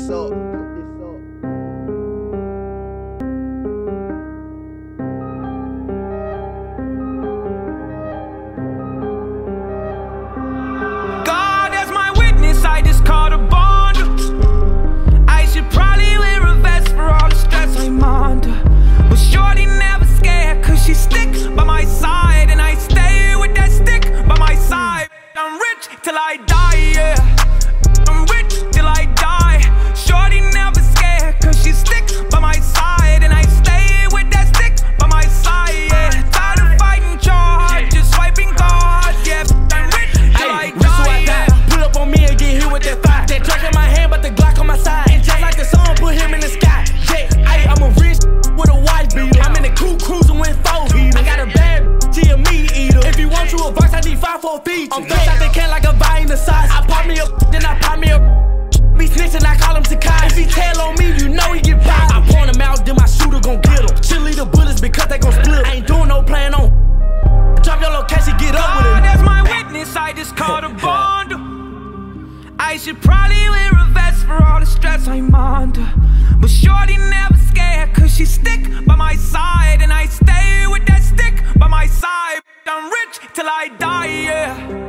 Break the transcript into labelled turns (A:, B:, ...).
A: up.
B: God as my witness, I just caught a bond. I should probably wear a vest for all the stress I'm under. But shorty never scared, cause she stick by my side, and I stay with that stick by my side. I'm rich till I die, yeah. I'm rich till I die. Shorty never scared, cause she stick by my side, and I stay with that stick by my side, yeah. Tired of fighting charge, just swiping cards, yeah. I'm rich till I die, yeah.
C: Pull up on me and get hit with that fire. That Glock in my hand, but the Glock on my side. And just like the sun, put him in the sky. Yeah, I'm a rich with a white beater. I'm in the coupe cruising with 4 heaters. I got a bad she a meat eater. If you want you a verse, I need 5 for a feature. I'm fresh out the can like a vine in the size. I pop me up, then I pop me up. Be snitching, I call him Sakai. If he tell on me, you know he get fired. I point him out, then my shooter gon' get him. Cheerleader bullets because they gon' split. I ain't doing no plan on. Drop your location, get up with it.
B: God as my witness, I just caught a bond. I should probably wear a vest for all the stress I'm under. But shorty never scared, cause she stick by my side, and I stay with that stick by my side. I'm rich till I die, yeah.